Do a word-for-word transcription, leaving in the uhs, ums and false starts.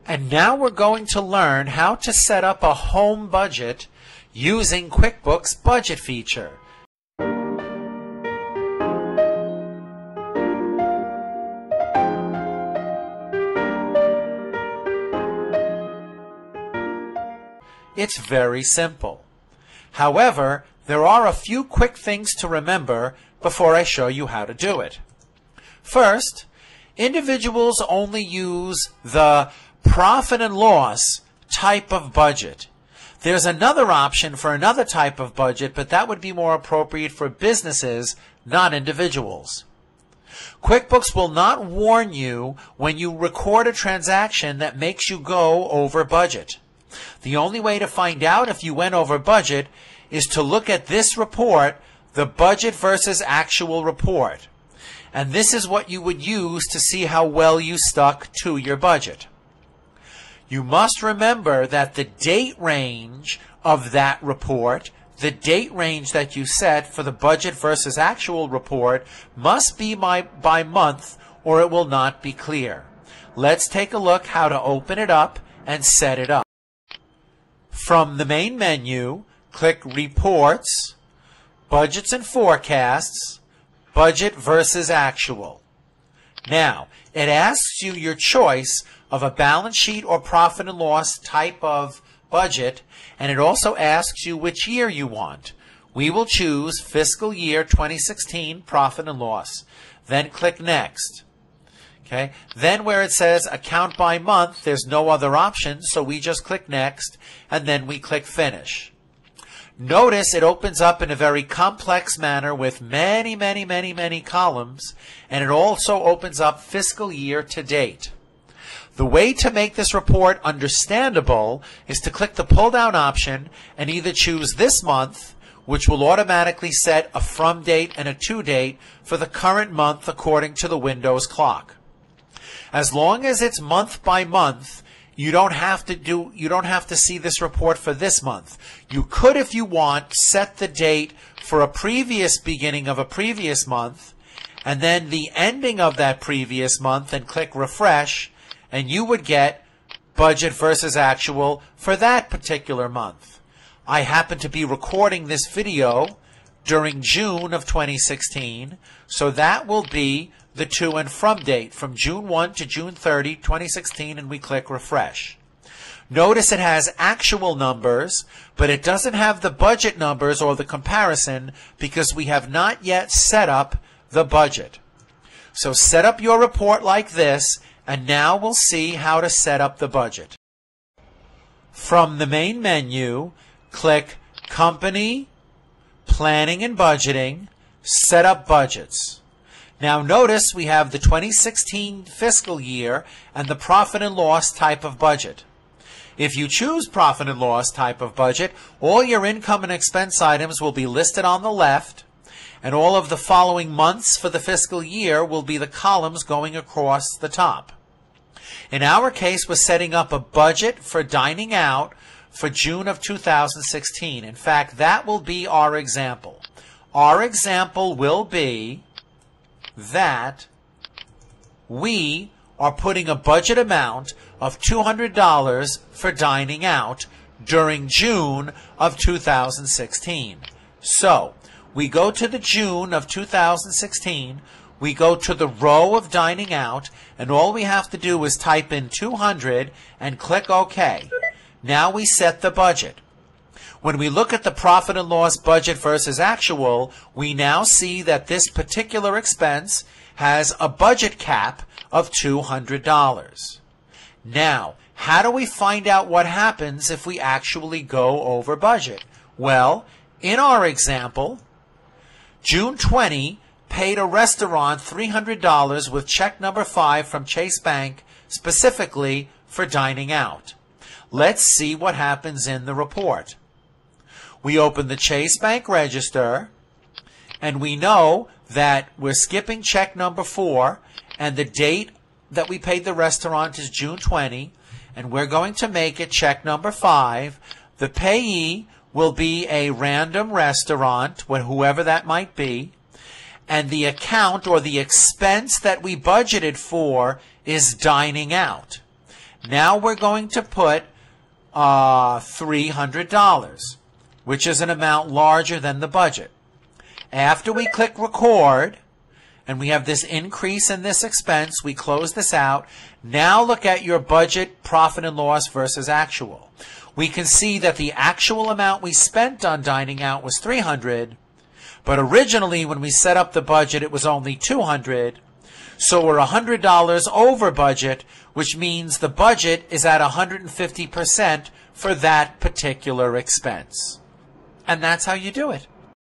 And now we're going to learn how to set up a home budget using QuickBooks Budget feature. It's very simple. However, there are a few quick things to remember before I show you how to do it. First, individuals only use the profit and loss type of budget. There's another option for another type of budget, but that would be more appropriate for businesses, not individuals. QuickBooks will not warn you when you record a transaction that makes you go over budget. The only way to find out if you went over budget is to look at this report, the budget versus actual report. And this is what you would use to see how well you stuck to your budget. You must remember that the date range of that report, the date range that you set for the budget versus actual report, must be by, by month or it will not be clear. Let's take a look how to open it up and set it up. From the main menu, click Reports, Budgets and Forecasts, Budget versus Actual. Now, it asks you your choice of a balance sheet or profit and loss type of budget, and it also asks you which year you want. We will choose fiscal year twenty sixteen profit and loss. Then click Next. Okay. Then where it says account by month, there's no other option, so we just click Next, and then we click Finish. Notice it opens up in a very complex manner with many, many, many, many columns, and it also opens up fiscal year to date. The way to make this report understandable is to click the pull-down option and either choose this month, which will automatically set a from date and a to date for the current month according to the Windows clock. As long as it's month by month, you don't have to do you don't have to see this report for this month. You could, if you want, set the date for a previous beginning of a previous month and then the ending of that previous month and click refresh, and you would get budget versus actual for that particular month. I happen to be recording this video during June of twenty sixteen, so that will be the to and from date from June first to June thirtieth, twenty sixteen, and we click refresh. Notice it has actual numbers, but it doesn't have the budget numbers or the comparison because we have not yet set up the budget. So set up your report like this, and now we'll see how to set up the budget. From the main menu, click Company, Planning and Budgeting, Set Up Budgets. Now notice we have the twenty sixteen fiscal year and the profit and loss type of budget. If you choose profit and loss type of budget, all your income and expense items will be listed on the left, and all of the following months for the fiscal year will be the columns going across the top. In our case, we're setting up a budget for dining out for June of two thousand sixteen. In fact, that will be our example. Our example will be that we are putting a budget amount of two hundred dollars for dining out during June of two thousand sixteen. So we go to the June of two thousand sixteen, we go to the row of dining out, and all we have to do is type in two hundred and click OK. Now we set the budget. When we look at the profit and loss budget versus actual, we now see that this particular expense has a budget cap of two hundred dollars. Now, how do we find out what happens if we actually go over budget? Well, in our example, June twentieth paid a restaurant three hundred dollars with check number five from Chase Bank specifically for dining out. Let's see what happens in the report. We open the Chase Bank register, and we know that we're skipping check number four, and the date that we paid the restaurant is June twentieth, and we're going to make it check number five. The payee will be a random restaurant, whoever that might be, and the account or the expense that we budgeted for is dining out. Now we're going to put uh, three hundred dollars, which is an amount larger than the budget. After we click record, and we have this increase in this expense, we close this out. Now look at your budget, profit and loss versus actual. We can see that the actual amount we spent on dining out was three hundred dollars, but originally when we set up the budget it was only two hundred dollars. So we're one hundred dollars over budget, which means the budget is at one hundred fifty percent for that particular expense. And that's how you do it.